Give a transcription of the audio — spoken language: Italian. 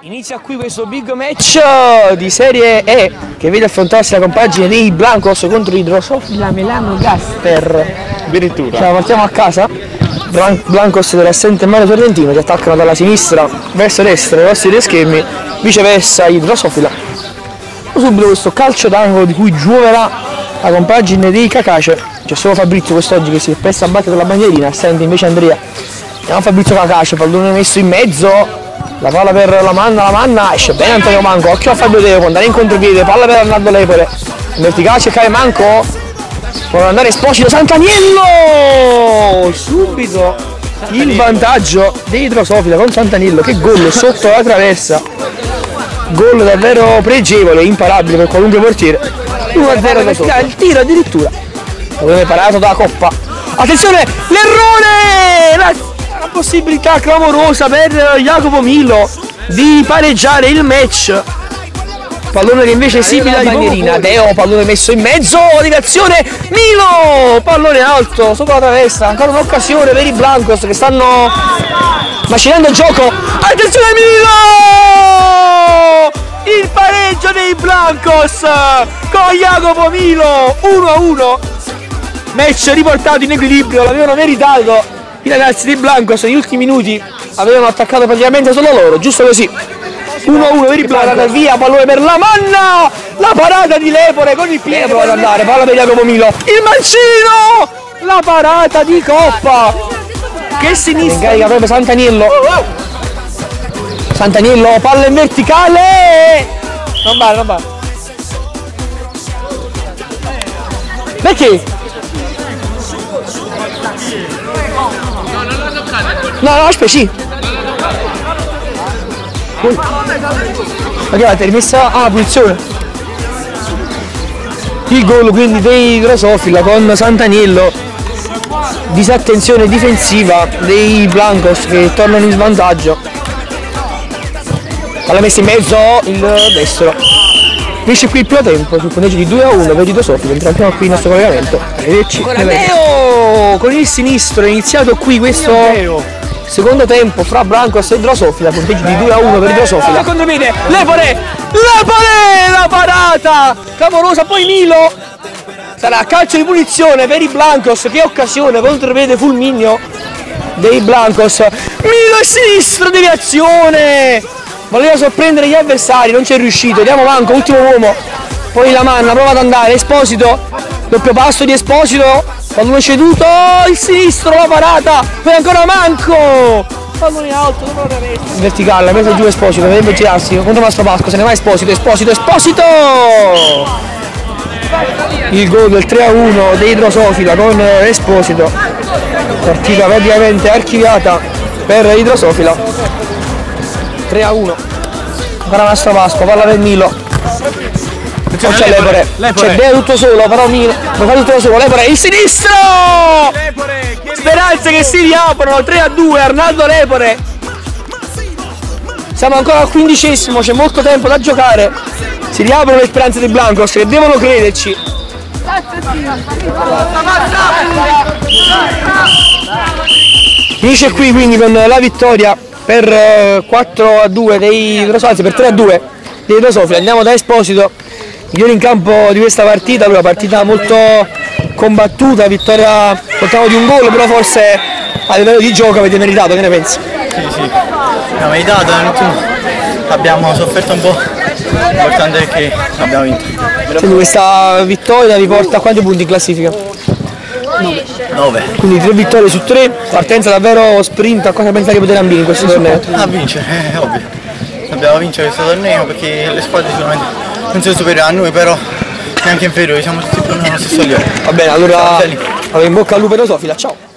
Inizia qui questo big match di Serie E che vede affrontarsi la compagine dei Blancos contro i Drosophila Melano Gaster. Addirittura. Cioè, partiamo a casa. Blancos dell'assente Mario Sorrentino che attaccano dalla sinistra verso destra ai vostri due schermi, viceversa i Drosophila. Subito questo calcio d'angolo di cui gioverà la compagine dei Cacace. C'è solo Fabrizio quest'oggi che si è preso a battere la bandierina, assente invece Andrea. Andiamo a Fabrizio Cacace, pallone messo in mezzo. La palla per la manna, esce bene Antonio Manco, occhio a Fabio Teo, può andare in contropiede, palla per Arnaldo Lepore, in verticale cercare Manco, può andare Esposito, Sant'Aniello, subito il vantaggio dei Drosophila con Sant'Aniello, che gol sotto la traversa, gol davvero pregevole, imparabile per qualunque portiere, 1-0 il tiro addirittura, pallone parato da Coppa, attenzione l'errore! La possibilità clamorosa per Jacopo Milo di pareggiare il match, pallone che invece è esibile la bandierina. Deo, pallone messo in mezzo, deviazione, Milo, pallone alto sopra la traversa, ancora un'occasione per i Blancos che stanno macinando il gioco, attenzione Milo, il pareggio dei Blancos con Jacopo Milo, 1-1, match riportato in equilibrio, l'avevano meritato. I ragazzi dei Blancos negli ultimi minuti avevano attaccato praticamente solo loro, giusto così. 1-1 per i Blancos, via, pallone per la manna, la parata di Lepore con il piede, prova ad andare, palla per Jacopo Milo, il mancino, la parata di Coppa, che sinistra, incarica proprio Sant'Aniello, Sant'Aniello, palla in verticale, non vale. Perché? No, aspetta, sì. Ma che l'ha rimessa? Ah, punizione. Il gol quindi dei Drosophila con Sant'Aniello. Disattenzione difensiva dei Blancos che tornano in svantaggio. Palla messa in mezzo il destro. Finisce qui il primo tempo sul punteggio di 2-1 per i Drosophila. Entriamo qui il nostro collegamento. Arrivederci. Leo con il sinistro è iniziato qui questo secondo tempo fra Blancos e Drosophila, punteggio di 2-1 per i Drosophila. Contropiede, Lepore, la parata clamorosa, poi Milo, sarà calcio di punizione per i Blancos, che occasione, contropiede fulmineo dei Blancos, Milo a sinistro, deviazione, voleva sorprendere gli avversari, non ci è riuscito, diamo Manco, ultimo uomo, poi la manna, prova ad andare, Esposito, doppio passo di Esposito, pallone ceduto, il sinistro, la parata, poi ancora Manco, pallone alto, dopo la traversa, verticale, messa giù Esposito, deve girarsi contro Mastro Pasco, se ne va Esposito, il gol del 3-1 dei Drosophila con Esposito, partita praticamente archiviata per i Drosophila, 3-1, ancora Mastro Pasco, palla per Milo. Non c'è Lepore, c'è Deo tutto solo, però Milo lo fa tutto solo, Lepore, il sinistro! Speranze che si riaprono, 3-2, Arnaldo Lepore. Siamo ancora al 15°, c'è molto tempo da giocare. Si riaprono le speranze dei Blancos che devono crederci. Finisce qui quindi con la vittoria per 4-2 dei Drosophila, per 3-2 dei Drosophila. Andiamo da Esposito. Migliore in campo di questa partita, una partita molto combattuta, vittoria portavo di un gol, però forse a livello di gioco avete meritato, che ne pensi? Sì, abbiamo meritato, abbiamo sofferto un po', l'importante è che abbiamo vinto. Quindi questa vittoria vi porta a quanti punti in classifica? 9. Quindi 3 vittorie su 3, partenza davvero sprint, a cosa pensate che potete ambire in questo torneo? A vincere, è ovvio. Dobbiamo vincere questo torneo perché le squadre sicuramente non sono superiori a noi, però neanche inferiori, siamo tutti più o meno allo stesso livello. Va bene, allora in bocca al lupo Drosophila, ciao!